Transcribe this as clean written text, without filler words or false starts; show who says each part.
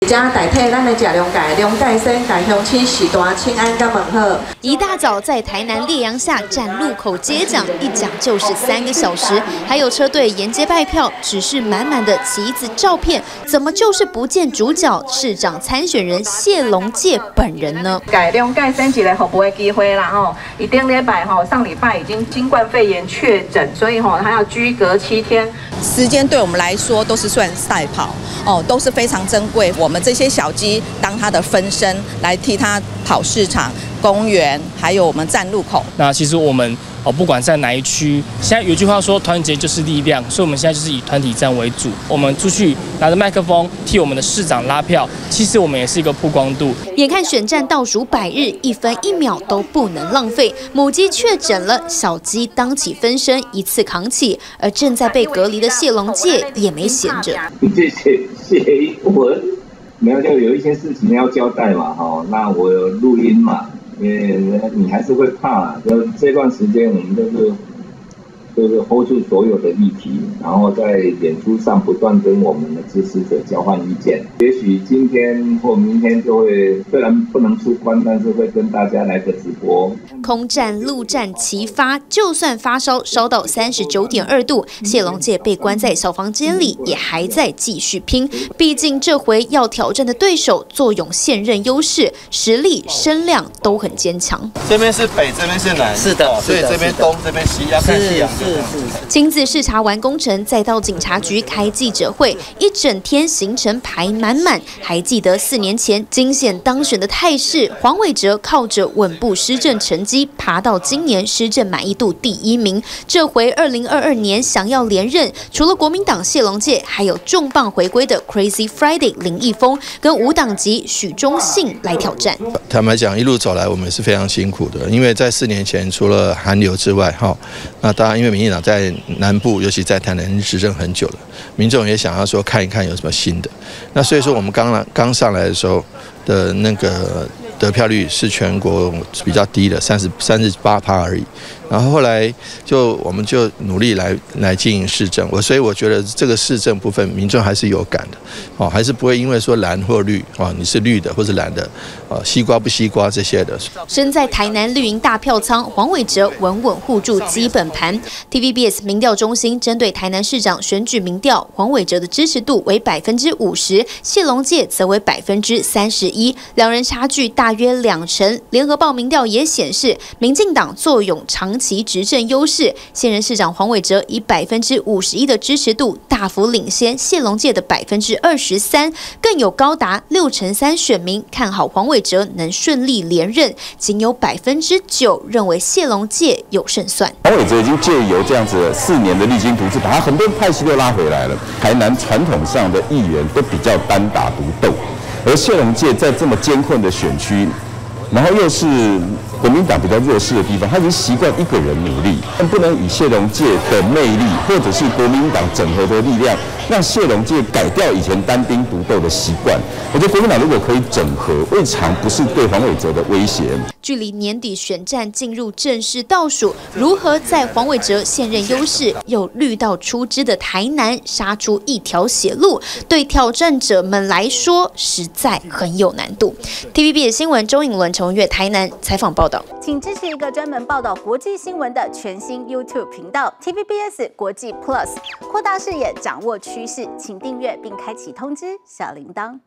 Speaker 1: 加代替咱来食龙解，龙解先解乡亲时段清安甲问好。
Speaker 2: 一大早在台南烈阳下站路口接奖，一讲就是3个小时，还有车队沿街拜票，只是满满的旗子照片，怎么就是不见主角市长参选人谢龙介本人呢？
Speaker 1: 解龙解先一个服务的机会啦吼，伊顶礼拜上礼拜已经新冠肺炎确诊，所以他要居隔7天。
Speaker 3: 时间对我们来说都是算赛跑哦，都是非常珍贵。我们这些小鸡当它的分身来替它跑市场、公园，还有我们站路口。
Speaker 4: 那其实我们不管在哪一区，现在有句话说团结就是力量，所以我们现在就是以团体战为主。我们出去拿着麦克风替我们的市长拉票，其实我们也是一个曝光度。
Speaker 2: 眼看选战倒数100日，1分1秒都不能浪费。母鸡确诊了，小鸡当起分身，一次扛起。而正在被隔离的谢龙介也没闲着。
Speaker 5: 写文，没有就有一些事情要交代嘛，那我有录音嘛。你还是会怕，就这段时间我们就是 hold 住所有的议题，然后在脸书上不断跟我们的支持者交换意见。也许今天或明天就会，虽然不能出关，但是会跟大家来个直播。
Speaker 2: 空战、陆战齐发，就算发烧烧到39.2度，谢龙介被关在小房间里，也还在继续拼。毕竟这回要挑战的对手坐拥现任优势，实力、声量都很坚强。
Speaker 6: 这边是北，这边是南，是的，所以这边东，这边西，要看夕阳。
Speaker 2: 亲自视察完工程，再到警察局开记者会，一整天行程排满满。还记得4年前惊险当选的态势，黄伟哲靠着稳步施政成绩，爬到今年施政满意度第1名。这回2022年想要连任，除了国民党谢龙介，还有重磅回归的 Crazy Friday 林义峰跟无党籍许忠信来挑战。
Speaker 7: 坦白讲，一路走来我们是非常辛苦的，因为在4年前除了寒流之外，那当然因为民进党在南部，尤其在台南执政很久了，民众也想要说看一看有什么新的。那所以说我们刚上来的时候的那个得票率是全国比较低的，38%而已。然后后来我们就努力来经营市政，所以我觉得这个市政部分民众还是有感的，还是不会因为说蓝或绿，你是绿的或是蓝的，西瓜不西瓜这些的。
Speaker 2: 身在台南绿营大票仓，黄伟哲稳稳护住基本盘。TVBS 民调中心针对台南市长选举民调，黄伟哲的支持度为50%，谢龙介则为31%，两人差距大约2成。联合报民调也显示，民进党坐拥长期执政优势，现任市长黄伟哲以51%的支持度大幅领先谢龙介的23%，更有高达63%选民看好黄伟哲能顺利连任，仅有9%认为谢龙介有胜算。
Speaker 8: 黄伟哲已经借由这样子4年的励精图治，把他很多派系都拉回来了。台南传统上的议员都比较单打独斗，而谢龙介在这么艰困的选区，然后又是国民党比较弱势的地方，他已经习惯一个人努力，但不能以谢龙介的魅力，或者是国民党整合的力量，让谢龙介改掉以前单兵独斗的习惯。我觉得国民党如果可以整合，未尝不是对黄伟哲的威胁。
Speaker 2: 距离年底选战进入正式倒数，如何在黄伟哲现任优势又绿到出枝的台南杀出一条血路，对挑战者们来说实在很有难度。TVB 的新闻周颖伦、陈文月台南采访报道。
Speaker 9: 请支持一个专门报道国际新闻的全新 YouTube 频道 TVBS 国际 Plus， 扩大视野，掌握趋势，请订阅并开启通知小铃铛。